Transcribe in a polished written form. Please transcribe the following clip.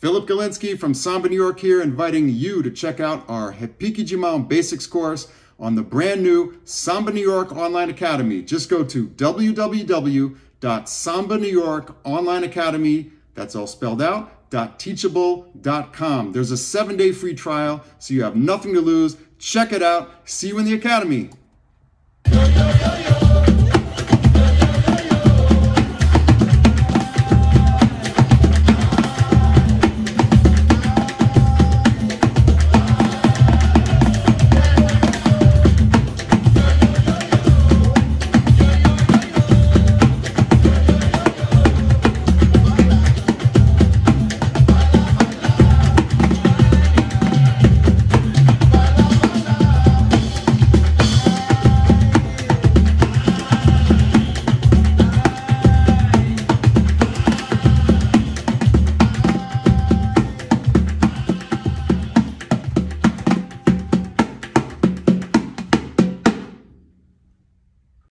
Philip Galinsky from Samba New York here, inviting you to check out our Repique de Mão Basics course on the brand new Samba New York Online Academy. Just go to www.sambanewyorkonlineacademy, that's all spelled out, .teachable.com. There's a 7-day free trial, so you have nothing to lose. Check it out. See you in the academy.